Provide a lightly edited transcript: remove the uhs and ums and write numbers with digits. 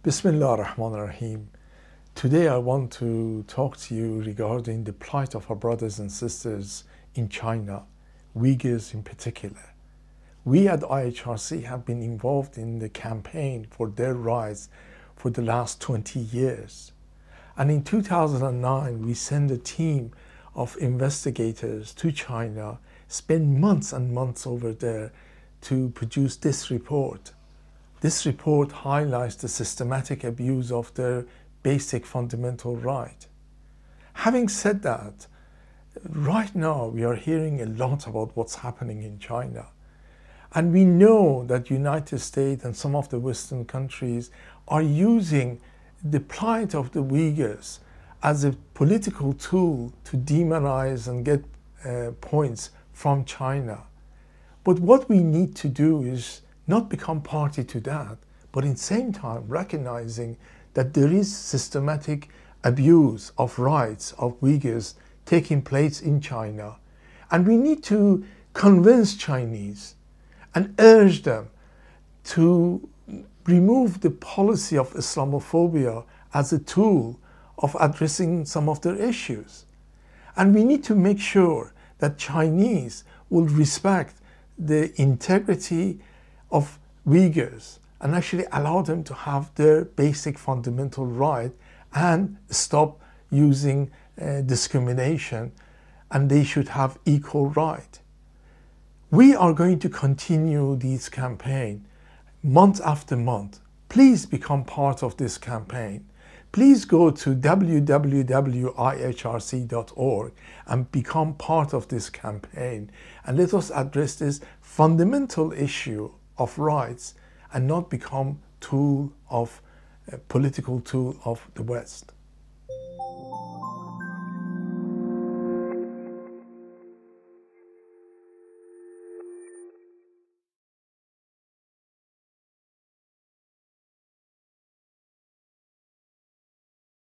Bismillah ar-Rahman ar-Rahim. Today I want to talk to you regarding the plight of our brothers and sisters in China, Uyghurs in particular. We at IHRC have been involved in the campaign for their rights for the last 20 years. And in 2009, we sent a team of investigators to China, spent months and months over there to produce this report. This report highlights the systematic abuse of their basic fundamental right. Having said that, right now we are hearing a lot about what's happening in China. And we know that United States and some of the Western countries are using the plight of the Uyghurs as a political tool to demonize and get points from China. But what we need to do is not become party to that, but in the same time recognizing that there is systematic abuse of rights of Uyghurs taking place in China. And we need to convince Chinese and urge them to remove the policy of Islamophobia as a tool of addressing some of their issues. And we need to make sure that Chinese will respect the integrity of Uyghurs and actually allow them to have their basic fundamental right and stop using discrimination, and they should have equal right. We are going to continue this campaign month after month. Please become part of this campaign. Please go to www.ihrc.org and become part of this campaign, and let us address this fundamental issue of rights and not become political tool of the West.